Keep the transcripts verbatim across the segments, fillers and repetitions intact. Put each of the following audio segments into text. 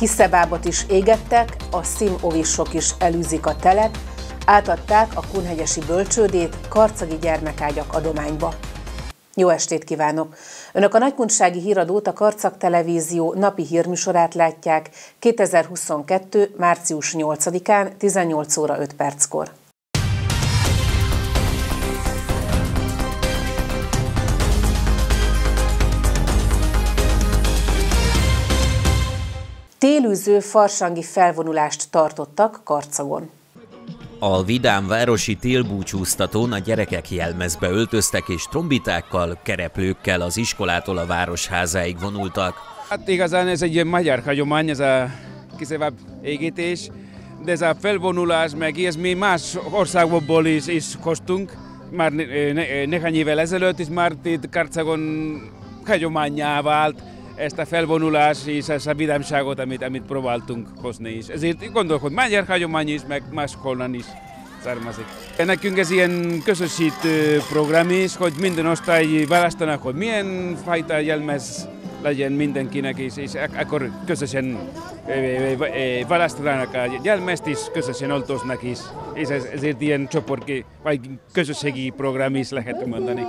Kiszebábot is égettek, a színovisok is elűzik a telet, átadták a kunhegyesi bölcsődét karcagi gyermekágyak adományba. Jó estét kívánok! Önök a Nagykunsági Híradót, a Karcag Televízió napi hírműsorát látják kétezer-huszonkettő. március nyolcadikán tizennyolc óra öt perckor. Télűző farsangi felvonulást tartottak Karcagon. A vidám városi télbúcsúztatón a gyerekek jelmezbe öltöztek és trombitákkal, kereplőkkel az iskolától a városházáig vonultak. Hát igazán ez egy ilyen magyar hagyomány, ez a kiszebáb égítés, de ez a felvonulás, meg ez mi más országokból is, is hoztunk, már ne, néhány évvel ezelőtt is már itt Karcagon hagyománnyá vált ezt a felvonulás és ezt a vidámságot, amit, amit próbáltunk hozni is. Ezért gondolok, hogy magyar hagyomány is, meg máshonnan is származik. Nekünk ez ilyen közösítő program is, hogy minden osztály választanak, hogy milyen fajta jelmez legyen mindenkinek, és, és akkor közösen választanak a jelmezt, és közösen oltoznak is. És ez, ezért ilyen csoport, vagy közösségi program is lehet mondani.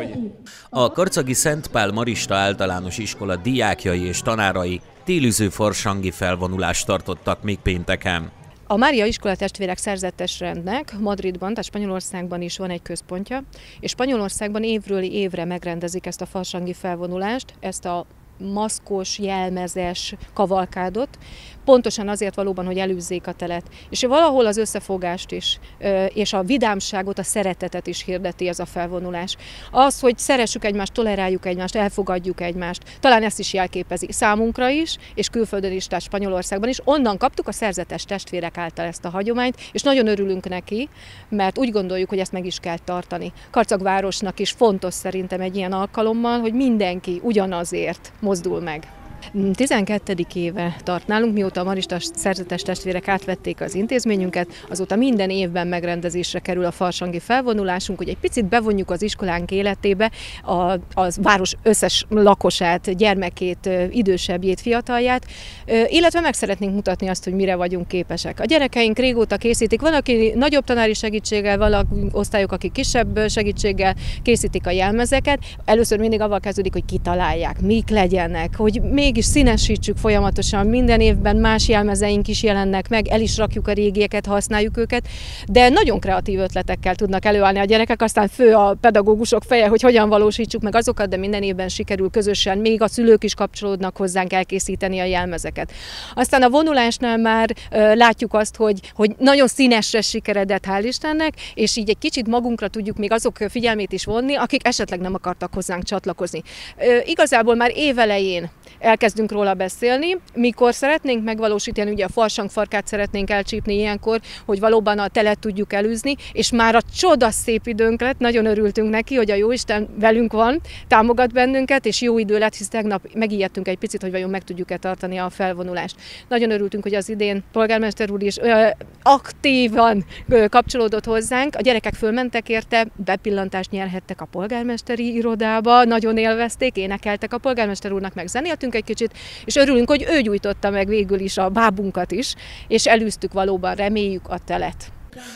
A karcagi Szent Pál Marista Általános Iskola diákjai és tanárai télűző farsangi felvonulást tartottak még pénteken. A Mária Iskolatestvérek szerzetes rendnek Madridban, tehát Spanyolországban is van egy központja, és Spanyolországban évről évre megrendezik ezt a farsangi felvonulást, ezt a maszkos, jelmezes kavalkádot, pontosan azért valóban, hogy elűzzék a telet. És valahol az összefogást is, és a vidámságot, a szeretetet is hirdeti ez a felvonulás. Az, hogy szeressük egymást, toleráljuk egymást, elfogadjuk egymást, talán ezt is jelképezi számunkra is, és külföldön is, tehát Spanyolországban is. Onnan kaptuk a szerzetes testvérek által ezt a hagyományt, és nagyon örülünk neki, mert úgy gondoljuk, hogy ezt meg is kell tartani. Karcag városnak is fontos szerintem egy ilyen alkalommal, hogy mindenki ugyanazért mozdul meg. tizenkettedik éve tart nálunk, mióta a Marista szerzetes testvérek átvették az intézményünket, azóta minden évben megrendezésre kerül a farsangi felvonulásunk, hogy egy picit bevonjuk az iskolánk életébe a, a város összes lakosát, gyermekét, idősebbjét, fiatalját, illetve meg szeretnénk mutatni azt, hogy mire vagyunk képesek. A gyerekeink régóta készítik, van, aki nagyobb tanári segítséggel, van osztályok, akik kisebb segítséggel készítik a jelmezeket. Először mindig avval kezdődik, hogy kitalálják, mik legyenek, hogy még is színesítsük folyamatosan, minden évben más jelmezeink is jelennek meg, el is rakjuk a régieket, használjuk őket, de nagyon kreatív ötletekkel tudnak előállni a gyerekek, aztán fő a pedagógusok feje, hogy hogyan valósítsuk meg azokat, de minden évben sikerül közösen, még a szülők is kapcsolódnak hozzánk elkészíteni a jelmezeket. Aztán a vonulásnál már uh, látjuk azt, hogy, hogy nagyon színesre sikeredett, hál' Istennek, és így egy kicsit magunkra tudjuk még azok figyelmét is vonni, akik esetleg nem akartak hozzánk csatlakozni. Uh, igazából már évelején elkezdünk róla beszélni, mikor szeretnénk megvalósítani, ugye a farsangfarkát szeretnénk elcsípni ilyenkor, hogy valóban a telet tudjuk elűzni, és már a csodaszép időnk lett, nagyon örültünk neki, hogy a Jóisten velünk van, támogat bennünket, és jó idő lett, hisz tegnap megijedtünk egy picit, hogy vajon meg tudjuk-e tartani a felvonulást. Nagyon örültünk, hogy az idén polgármester úr is ö, aktívan ö, kapcsolódott hozzánk, a gyerekek fölmentek érte, bepillantást nyerhettek a polgármesteri irodába, nagyon élvezték, énekeltek a polgármester úrnak, meg zenéltünk egy kicsit, és örülünk, hogy ő gyújtotta meg végül is a bábunkat is, és elűztük valóban, reméljük, a telet.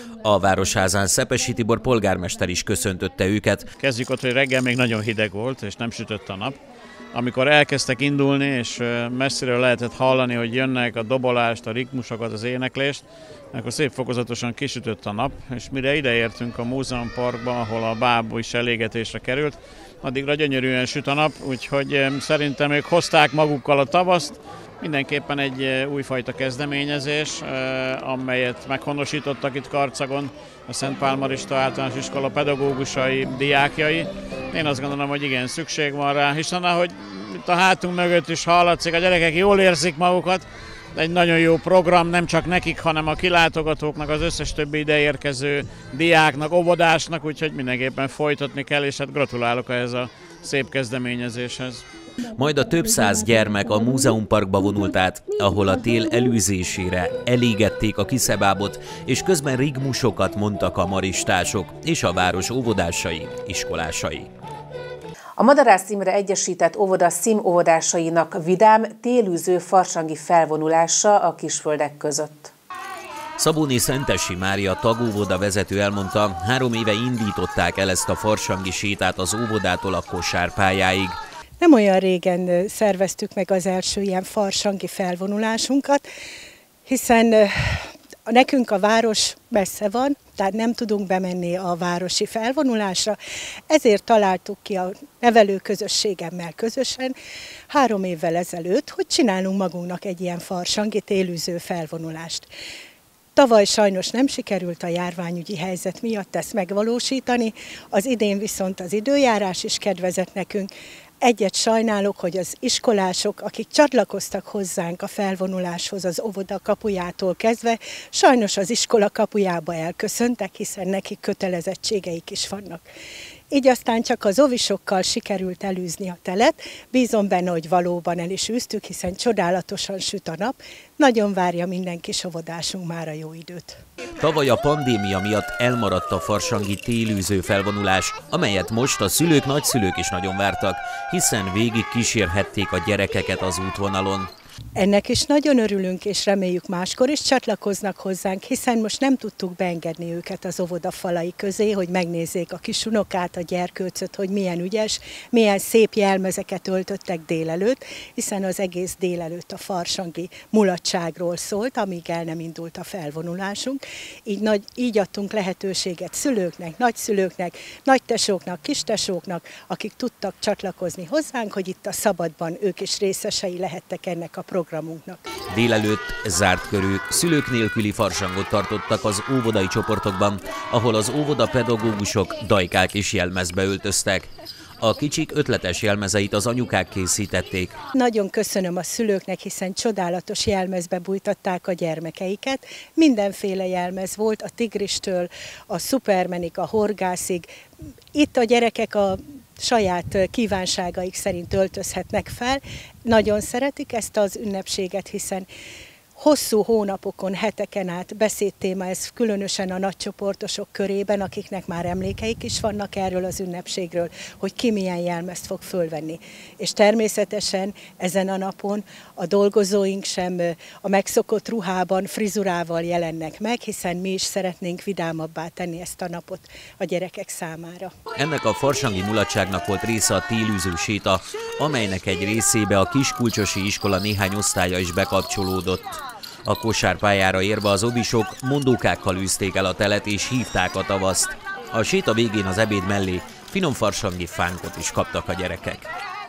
A Városházán Szepesi Tibor polgármester is köszöntötte őket. Kezdjük ott, hogy reggel még nagyon hideg volt, és nem sütött a nap. Amikor elkezdtek indulni, és messziről lehetett hallani, hogy jönnek a dobolást, a ritmusokat, az éneklést, akkor szép fokozatosan kisütött a nap, és mire ideértünk a Múzeumparkba, ahol a báb is elégetésre került, addigra gyönyörűen süt a nap, úgyhogy szerintem ők hozták magukkal a tavaszt. Mindenképpen egy újfajta kezdeményezés, amelyet meghonosítottak itt Karcagon a Szent Pál Marista Általános Iskola pedagógusai, diákjai. Én azt gondolom, hogy igen, szükség van rá, hiszen ahogy itt a hátunk mögött is hallatszik, a gyerekek jól érzik magukat, egy nagyon jó program, nem csak nekik, hanem a kilátogatóknak, az összes többi ideérkező diáknak, óvodásnak, úgyhogy mindenképpen folytatni kell, és hát gratulálok ehhez a szép kezdeményezéshez. Majd a több száz gyermek a Múzeumparkba vonult át, ahol a tél elűzésére elégették a kiszebábot, és közben rigmusokat mondtak a maristások és a város óvodásai, iskolásai. A Madarász Imre Egyesített Óvoda szim óvodásainak vidám, télűző farsangi felvonulása a Kisföldek között. Szabóni Szentesi Mária tagóvoda vezető elmondta, három éve indították el ezt a farsangi sétát az óvodától a kosárpályáig. Nem olyan régen szerveztük meg az első ilyen farsangi felvonulásunkat, hiszen nekünk a város messze van, tehát nem tudunk bemenni a városi felvonulásra, ezért találtuk ki a nevelőközösségemmel közösen három évvel ezelőtt, hogy csinálunk magunknak egy ilyen farsangi télűző felvonulást. Tavaly sajnos nem sikerült a járványügyi helyzet miatt ezt megvalósítani, az idén viszont az időjárás is kedvezett nekünk. Egyet sajnálok, hogy az iskolások, akik csatlakoztak hozzánk a felvonuláshoz az óvoda kapujától kezdve, sajnos az iskola kapujába elköszöntek, hiszen nekik kötelezettségeik is vannak. Így aztán csak az ovisokkal sikerült elűzni a telet, bízom benne, hogy valóban el is űztük, hiszen csodálatosan süt a nap, nagyon várja minden kis óvodásunk már a jó időt. Tavaly a pandémia miatt elmaradt a farsangi télűző felvonulás, amelyet most a szülők, nagyszülők is nagyon vártak, hiszen végig kísérhették a gyerekeket az útvonalon. Ennek is nagyon örülünk, és reméljük máskor is csatlakoznak hozzánk, hiszen most nem tudtuk beengedni őket az óvoda falai közé, hogy megnézzék a kis unokát, a gyerkőcöt, hogy milyen ügyes, milyen szép jelmezeket öltöttek délelőtt, hiszen az egész délelőtt a farsangi mulatságról szólt, amíg el nem indult a felvonulásunk. Így, nagy, így adtunk lehetőséget szülőknek, nagyszülőknek, nagytesóknak, kistesóknak, akik tudtak csatlakozni hozzánk, hogy itt a szabadban ők is részesei lehettek ennek a programunknak. Délelőtt zárt körű, szülők nélküli farsangot tartottak az óvodai csoportokban, ahol az óvoda pedagógusok dajkák is jelmezbe öltöztek. A kicsik ötletes jelmezeit az anyukák készítették. Nagyon köszönöm a szülőknek, hiszen csodálatos jelmezbe bújtatták a gyermekeiket. Mindenféle jelmez volt, a tigristől, a szupermenig, a horgászig. Itt a gyerekek a saját kívánságaik szerint öltözhetnek fel. Nagyon szeretik ezt az ünnepséget, hiszen hosszú hónapokon, heteken át beszédtéma ez különösen a nagycsoportosok körében, akiknek már emlékeik is vannak erről az ünnepségről, hogy ki milyen jelmezt fog fölvenni. És természetesen ezen a napon a dolgozóink sem a megszokott ruhában, frizurával jelennek meg, hiszen mi is szeretnénk vidámabbá tenni ezt a napot a gyerekek számára. Ennek a farsangi mulatságnak volt része a télűző séta, amelynek egy részébe a Kiskulcsosi iskola néhány osztálya is bekapcsolódott. A kosárpályára érve az obisok mondókákkal űzték el a telet és hívták a tavaszt. A séta végén az ebéd mellé finom farsangi fánkot is kaptak a gyerekek.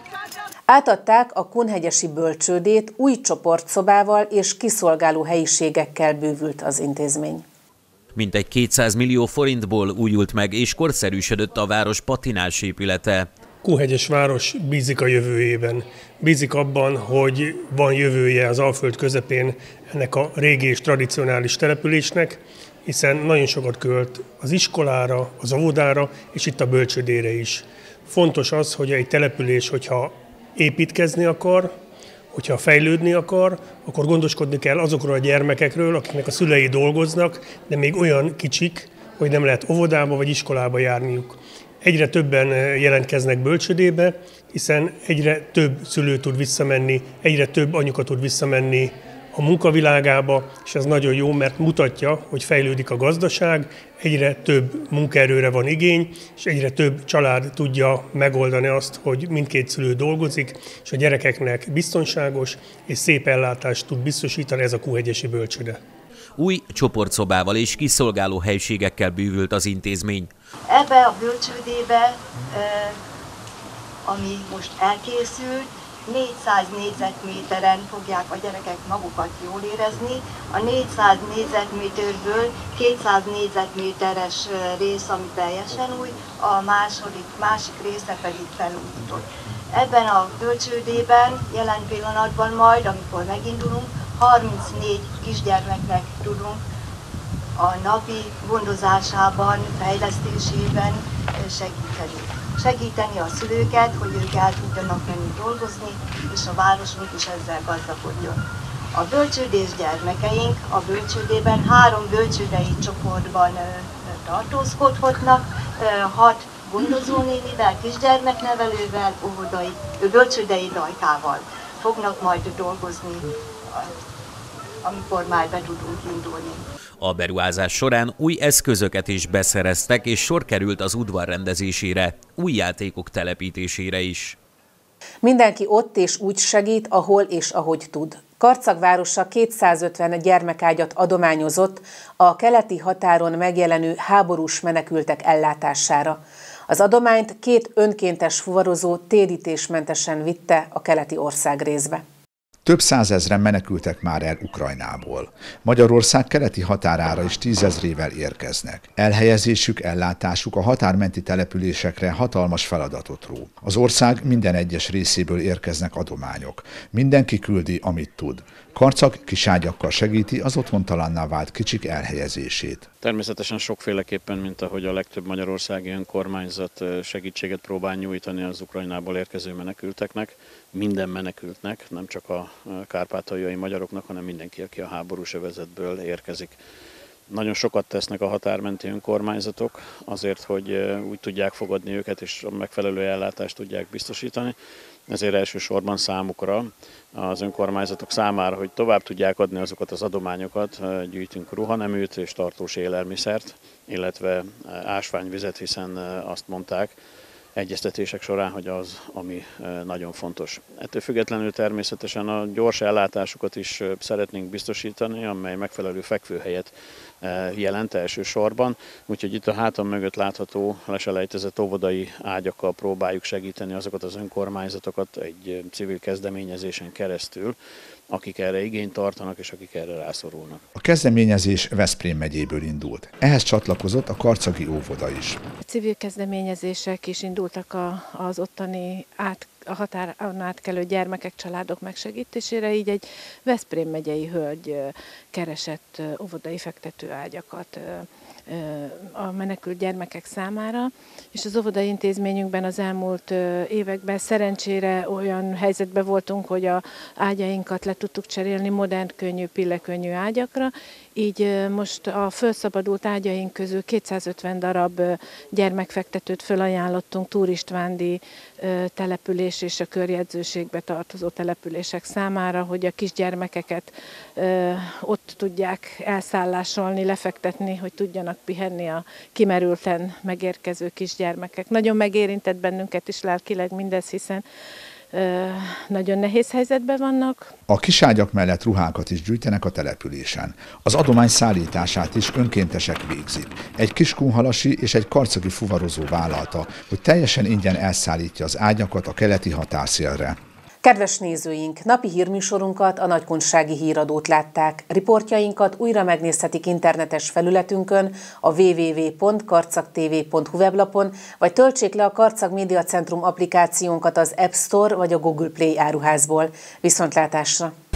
Átadták a kunhegyesi bölcsődét, új csoportszobával és kiszolgáló helyiségekkel bővült az intézmény. Mintegy kétszáz millió forintból újult meg és korszerűsödött a város patinás épülete. Kunhegyes város bízik a jövőjében. Bízik abban, hogy van jövője az Alföld közepén ennek a régi és tradicionális településnek, hiszen nagyon sokat költ az iskolára, az óvodára és itt a bölcsődére is. Fontos az, hogy egy település, hogyha építkezni akar, hogyha fejlődni akar, akkor gondoskodni kell azokról a gyermekekről, akiknek a szülei dolgoznak, de még olyan kicsik, hogy nem lehet óvodába vagy iskolába járniuk. Egyre többen jelentkeznek bölcsődébe, hiszen egyre több szülő tud visszamenni, egyre több anyuka tud visszamenni a munkavilágába, és ez nagyon jó, mert mutatja, hogy fejlődik a gazdaság, egyre több munkaerőre van igény, és egyre több család tudja megoldani azt, hogy mindkét szülő dolgozik, és a gyerekeknek biztonságos és szép ellátást tud biztosítani ez a kunhegyesi bölcsőde. Új csoportszobával és kiszolgáló helységekkel bővült az intézmény. Ebbe a bölcsődébe, ami most elkészült, négyszáz négyzetméteren fogják a gyerekek magukat jól érezni. A négyszáz négyzetméterből kétszáz négyzetméteres rész, ami teljesen új, a második, másik része pedig felújított. Ebben a bölcsődében jelen pillanatban majd, amikor megindulunk, harmincnégy kisgyermeknek tudunk a napi gondozásában, fejlesztésében segíteni. Segíteni a szülőket, hogy ők el tudjanak menni dolgozni, és a városunk is ezzel gazdagodjon. A bölcsődés gyermekeink a bölcsődében három bölcsődei csoportban tartózkodhatnak, hat gondozónénivel, kisgyermeknevelővel, óvodai, bölcsődei dajkával fognak majd dolgozni, amikor már be tudunk indulni. A beruházás során új eszközöket is beszereztek, és sor került az udvar rendezésére, új játékok telepítésére is. Mindenki ott és úgy segít, ahol és ahogy tud. Karcag városa kétszázötven gyermekágyat adományozott a keleti határon megjelenő háborús menekültek ellátására. Az adományt két önkéntes fuvarozó térítésmentesen vitte a keleti országrészbe. Több százezren menekültek már el Ukrajnából. Magyarország keleti határára is tízezrével érkeznek. Elhelyezésük, ellátásuk a határmenti településekre hatalmas feladatot ró. Az ország minden egyes részéből érkeznek adományok. Mindenki küldi, amit tud. Karcag kiságyakkal segíti az otthontalanná vált kicsik elhelyezését. Természetesen sokféleképpen, mint ahogy a legtöbb magyarországi önkormányzat segítséget próbál nyújtani az Ukrajnából érkező menekülteknek, minden menekültnek, nem csak a kárpátaljai magyaroknak, hanem mindenki, aki a háborús övezetből érkezik. Nagyon sokat tesznek a határmenti önkormányzatok azért, hogy úgy tudják fogadni őket, és a megfelelő ellátást tudják biztosítani. Ezért elsősorban számukra, az önkormányzatok számára, hogy tovább tudják adni azokat az adományokat, gyűjtünk ruhaneműt és tartós élelmiszert, illetve ásványvizet, hiszen azt mondták egyeztetések során, hogy az, ami nagyon fontos. Ettől függetlenül természetesen a gyors ellátásukat is szeretnénk biztosítani, amely megfelelő fekvőhelyet jelent elsősorban. Úgyhogy itt a hátam mögött látható leselejtezett óvodai ágyakkal próbáljuk segíteni azokat az önkormányzatokat egy civil kezdeményezésen keresztül, akik erre igényt tartanak és akik erre rászorulnak. A kezdeményezés Veszprém megyéből indult. Ehhez csatlakozott a karcagi óvoda is. A civil kezdeményezések is indultak a, az ottani át, a határon átkelő gyermekek, családok megsegítésére, így egy Veszprém megyei hölgy keresett óvodai fektetőágyakat a menekült gyermekek számára, és az óvodai intézményünkben az elmúlt években szerencsére olyan helyzetben voltunk, hogy a ágyainkat le tudtuk cserélni modern, könnyű, pillekönnyű ágyakra, így most a felszabadult ágyaink közül kétszázötven darab gyermekfektetőt felajánlottunk Túr Istvándi település és a körjegyzőségbe tartozó települések számára, hogy a kisgyermekeket ott tudják elszállásolni, lefektetni, hogy tudjanak pihenni a kimerülten megérkező kisgyermekek. Nagyon megérintett bennünket is lelkileg mindez, hiszen nagyon nehéz helyzetben vannak. A kiságyak mellett ruhákat is gyűjtenek a településen. Az adomány szállítását is önkéntesek végzik. Egy kiskunhalasi és egy karcagi fuvarozó vállalta, hogy teljesen ingyen elszállítja az ágyakat a keleti határszélre. Kedves nézőink, napi hírműsorunkat, a Nagykunsági Híradót látták. Riportjainkat újra megnézhetik internetes felületünkön, a double-u double-u double-u pont karcagtv pont hu weblapon, vagy töltsék le a Karcag Média Centrum applikációnkat az App Store vagy a Google Play áruházból. Viszontlátásra!